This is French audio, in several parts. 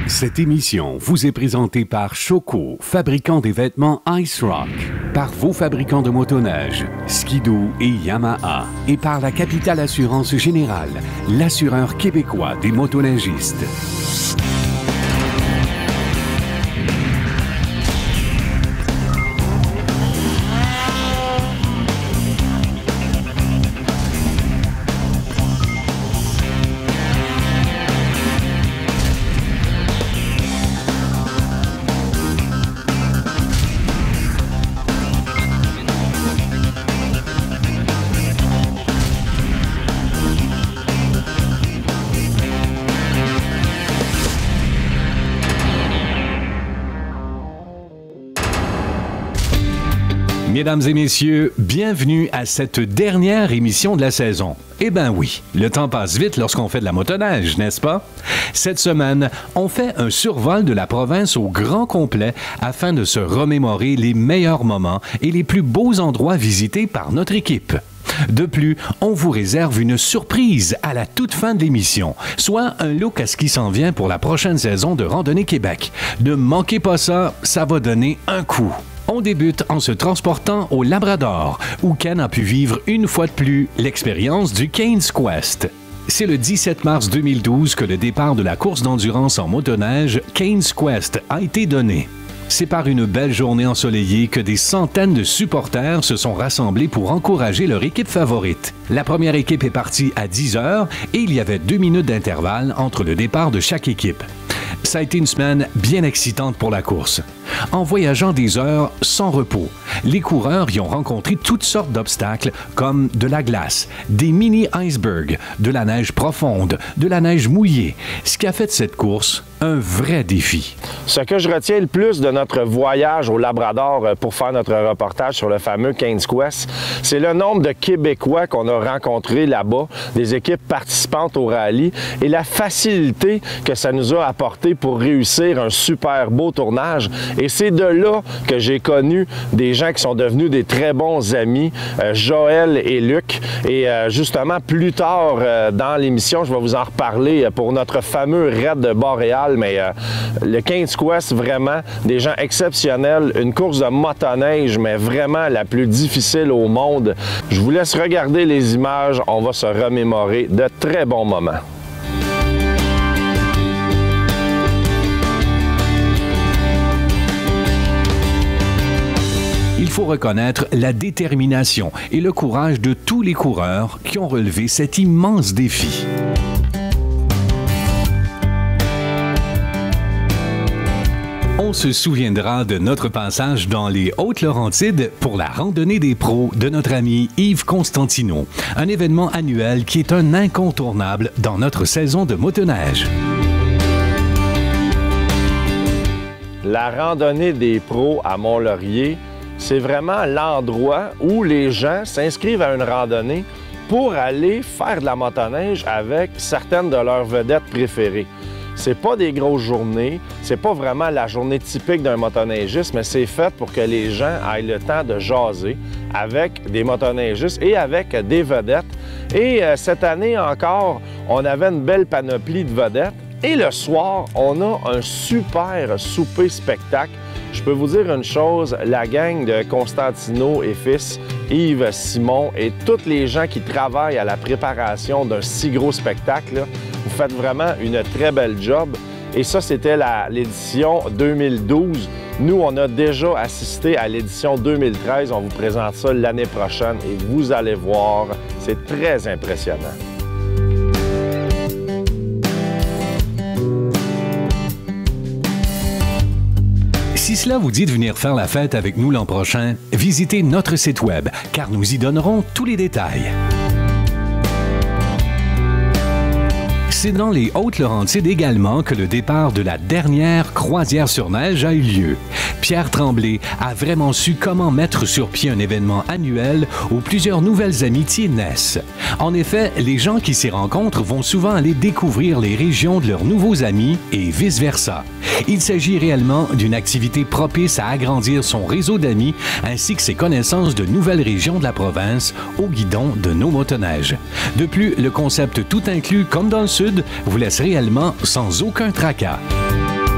Cette émission vous est présentée par Choco, fabricant des vêtements Ice Rock, par vos fabricants de motoneige, Skidoo et Yamaha, et par la Capitale Assurance Générale, l'assureur québécois des motoneigistes. Mesdames et messieurs, bienvenue à cette dernière émission de la saison. Eh ben oui, le temps passe vite lorsqu'on fait de la motoneige, n'est-ce pas? Cette semaine, on fait un survol de la province au grand complet afin de se remémorer les meilleurs moments et les plus beaux endroits visités par notre équipe. De plus, on vous réserve une surprise à la toute fin de l'émission, soit un look à ce qui s'en vient pour la prochaine saison de Randonnée Québec. Ne manquez pas ça, ça va donner un coup. On débute en se transportant au Labrador, où Ken a pu vivre une fois de plus l'expérience du Kane's Quest. C'est le 17 mars 2012 que le départ de la course d'endurance en motoneige Kane's Quest a été donné. C'est par une belle journée ensoleillée que des centaines de supporters se sont rassemblés pour encourager leur équipe favorite. La première équipe est partie à 10 heures et il y avait 2 minutes d'intervalle entre le départ de chaque équipe. Ça a été une semaine bien excitante pour la course. En voyageant des heures sans repos, les coureurs y ont rencontré toutes sortes d'obstacles comme de la glace, des mini-icebergs, de la neige profonde, de la neige mouillée, ce qui a fait de cette course un vrai défi. Ce que je retiens le plus de notre voyage au Labrador pour faire notre reportage sur le fameux Kane's Quest, c'est le nombre de Québécois qu'on a rencontrés là-bas, des équipes participantes au rallye, et la facilité que ça nous a apporté pour réussir un super beau tournage. Et c'est de là que j'ai connu des gens qui sont devenus des très bons amis, Joël et Luc. Et justement, plus tard dans l'émission, je vais vous en reparler pour notre fameux raid de Boréal. Mais le Kane's Quest, vraiment, des gens exceptionnels, une course de motoneige, mais vraiment la plus difficile au monde. Je vous laisse regarder les images, on va se remémorer de très bons moments. Il faut reconnaître la détermination et le courage de tous les coureurs qui ont relevé cet immense défi. On se souviendra de notre passage dans les Hautes-Laurentides pour la randonnée des pros de notre ami Yves Constantino, un événement annuel qui est un incontournable dans notre saison de motoneige. La randonnée des pros à Mont-Laurier, c'est vraiment l'endroit où les gens s'inscrivent à une randonnée pour aller faire de la motoneige avec certaines de leurs vedettes préférées. C'est pas des grosses journées, c'est pas vraiment la journée typique d'un motoneigiste, mais c'est fait pour que les gens aient le temps de jaser avec des motoneigistes et avec des vedettes. Et cette année encore, on avait une belle panoplie de vedettes. Et le soir, on a un super souper spectacle. Je peux vous dire une chose, la gang de Constantino et fils, Yves, Simon et tous les gens qui travaillent à la préparation d'un si gros spectacle, là, vous faites vraiment une très belle job. Et ça, c'était l'édition 2012. Nous, on a déjà assisté à l'édition 2013. On vous présente ça l'année prochaine et vous allez voir, c'est très impressionnant. Si cela vous dit de venir faire la fête avec nous l'an prochain, visitez notre site web, car nous y donnerons tous les détails. C'est dans les Hautes-Laurentides également que le départ de la dernière croisière sur neige a eu lieu. Pierre Tremblay a vraiment su comment mettre sur pied un événement annuel où plusieurs nouvelles amitiés naissent. En effet, les gens qui s'y rencontrent vont souvent aller découvrir les régions de leurs nouveaux amis et vice-versa. Il s'agit réellement d'une activité propice à agrandir son réseau d'amis ainsi que ses connaissances de nouvelles régions de la province au guidon de nos motoneiges. De plus, le concept tout inclus comme dans le Sud vous laisse réellement sans aucun tracas.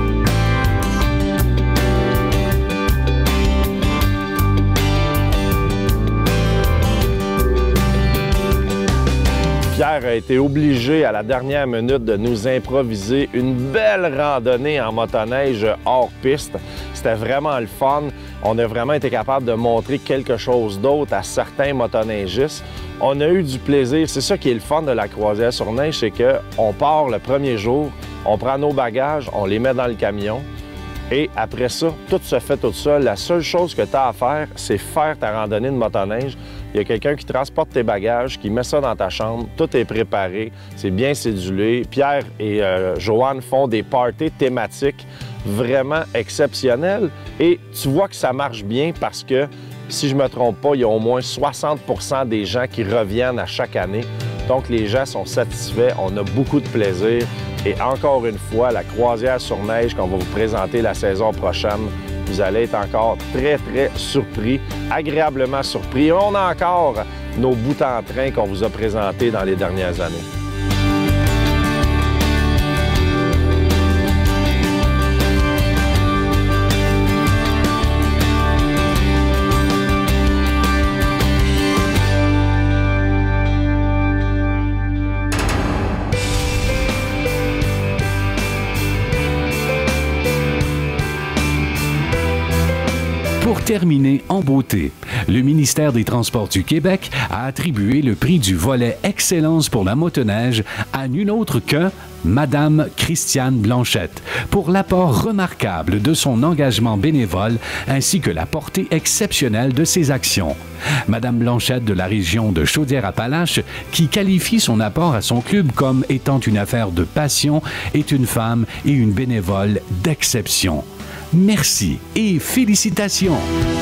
Pierre a été obligé à la dernière minute de nous improviser une belle randonnée en motoneige hors piste. C'était vraiment le fun. On a vraiment été capable de montrer quelque chose d'autre à certains motoneigistes. On a eu du plaisir. C'est ça qui est le fun de la croisière sur neige, c'est qu'on part le premier jour, on prend nos bagages, on les met dans le camion et après ça, tout se fait tout seul. La seule chose que tu as à faire, c'est faire ta randonnée de motoneige. Il y a quelqu'un qui transporte tes bagages, qui met ça dans ta chambre, tout est préparé, c'est bien cédulé. Pierre et Joanne font des parties thématiques vraiment exceptionnelles et tu vois que ça marche bien parce que, si je ne me trompe pas, il y a au moins 60% des gens qui reviennent à chaque année. Donc, les gens sont satisfaits, on a beaucoup de plaisir. Et encore une fois, la croisière sur neige qu'on va vous présenter la saison prochaine, vous allez être encore très, très surpris, agréablement surpris. Et on a encore nos bouts en train qu'on vous a présentés dans les dernières années. Pour terminer en beauté, le ministère des Transports du Québec a attribué le prix du volet Excellence pour la motoneige à nul autre que Madame Christiane Blanchette pour l'apport remarquable de son engagement bénévole ainsi que la portée exceptionnelle de ses actions. Madame Blanchette de la région de Chaudière-Appalaches, qui qualifie son apport à son club comme étant une affaire de passion, est une femme et une bénévole d'exception. Merci et félicitations!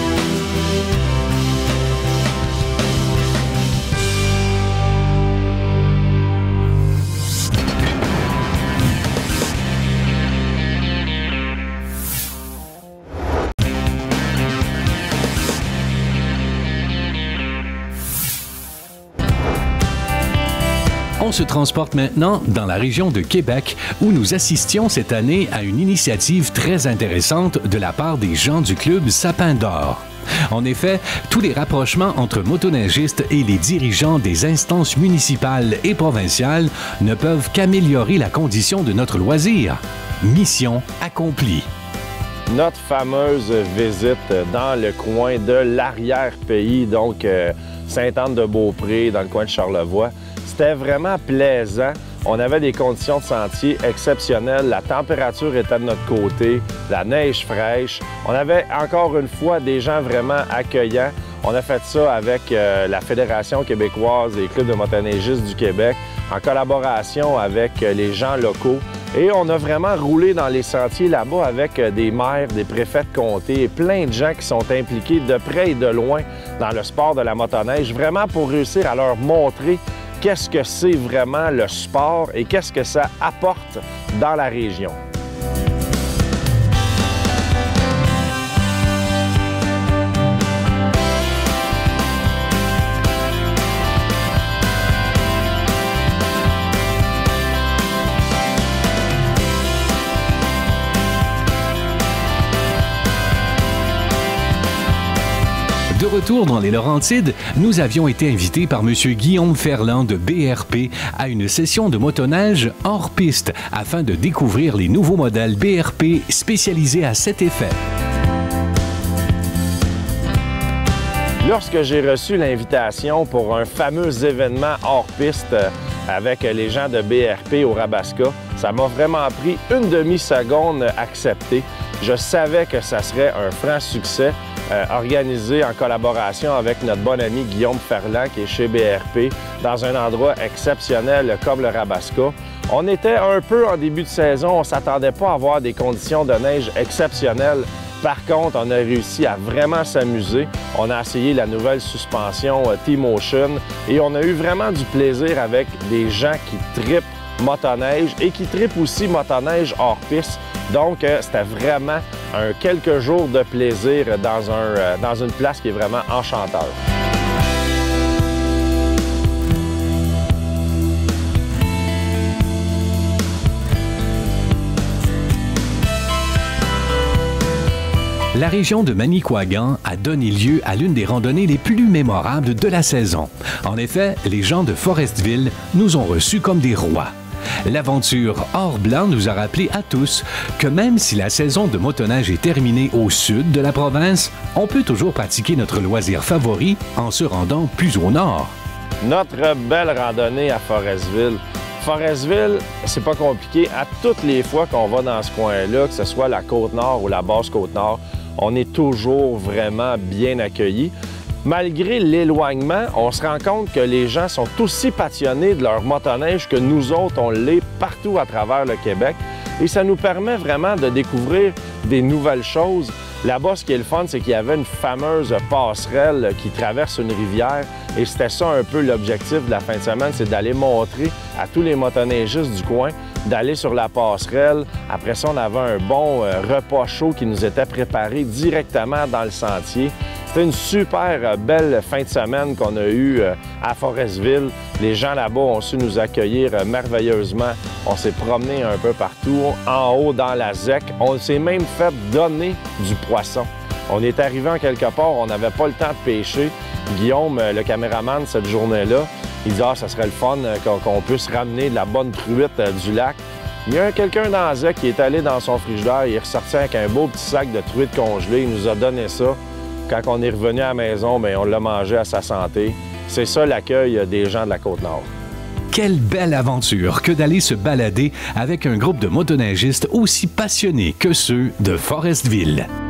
On se transporte maintenant dans la région de Québec où nous assistions cette année à une initiative très intéressante de la part des gens du club Sapin d'Or. En effet, tous les rapprochements entre motoneigistes et les dirigeants des instances municipales et provinciales ne peuvent qu'améliorer la condition de notre loisir. Mission accomplie. Notre fameuse visite dans le coin de l'arrière-pays, donc Sainte-Anne-de-Beaupré, dans le coin de Charlevoix, c'était vraiment plaisant. On avait des conditions de sentier exceptionnelles. La température était de notre côté, la neige fraîche. On avait encore une fois des gens vraiment accueillants. On a fait ça avec la Fédération québécoise des clubs de motoneigistes du Québec, en collaboration avec les gens locaux. Et on a vraiment roulé dans les sentiers là-bas avec des maires, des préfets de comté et plein de gens qui sont impliqués de près et de loin dans le sport de la motoneige, vraiment pour réussir à leur montrer qu'est-ce que c'est vraiment le sport et qu'est-ce que ça apporte dans la région. De retour dans les Laurentides, nous avions été invités par M. Guillaume Ferland de BRP à une session de motoneige hors piste afin de découvrir les nouveaux modèles BRP spécialisés à cet effet. Lorsque j'ai reçu l'invitation pour un fameux événement hors piste avec les gens de BRP au Rabasca, ça m'a vraiment pris une demi-seconde à accepter. Je savais que ça serait un franc succès. Organisé en collaboration avec notre bon ami Guillaume Ferland qui est chez BRP dans un endroit exceptionnel comme le Rabasca. On était un peu en début de saison, on ne s'attendait pas à avoir des conditions de neige exceptionnelles. Par contre, on a réussi à vraiment s'amuser. On a essayé la nouvelle suspension T-Motion et on a eu vraiment du plaisir avec des gens qui trippent motoneige et qui trippent aussi motoneige hors piste. Donc, c'était vraiment quelques jours de plaisir dans une place qui est vraiment enchanteur. La région de Manicouagan a donné lieu à l'une des randonnées les plus mémorables de la saison. En effet, les gens de Forestville nous ont reçus comme des rois. L'aventure Or-Blanc nous a rappelé à tous que même si la saison de motoneige est terminée au sud de la province, on peut toujours pratiquer notre loisir favori en se rendant plus au nord. Notre belle randonnée à Forestville. Forestville, c'est pas compliqué. À toutes les fois qu'on va dans ce coin-là, que ce soit la Côte-Nord ou la Basse-Côte-Nord, on est toujours vraiment bien accueillis. Malgré l'éloignement, on se rend compte que les gens sont aussi passionnés de leur motoneige que nous autres, on l'est partout à travers le Québec. Et ça nous permet vraiment de découvrir des nouvelles choses. Là-bas, ce qui est le fun, c'est qu'il y avait une fameuse passerelle qui traverse une rivière. Et c'était ça un peu l'objectif de la fin de semaine, c'est d'aller montrer à tous les motoneigistes du coin d'aller sur la passerelle. Après ça, on avait un bon repas chaud qui nous était préparé directement dans le sentier. C'était une super belle fin de semaine qu'on a eue à Forestville. Les gens là-bas ont su nous accueillir merveilleusement. On s'est promené un peu partout, en haut dans la ZEC. On s'est même fait donner du poisson. On est arrivé en quelque part, on n'avait pas le temps de pêcher. Guillaume, le caméraman cette journée-là, il dit « Ah, ça serait le fun qu'on puisse ramener de la bonne truite du lac. » Il y a quelqu'un dans la ZEC qui est allé dans son frigidaire, il est ressorti avec un beau petit sac de truite congelée, il nous a donné ça. Quand on est revenu à la maison, bien, on l'a mangé à sa santé. C'est ça l'accueil des gens de la Côte-Nord. Quelle belle aventure que d'aller se balader avec un groupe de motoneigistes aussi passionnés que ceux de Forestville.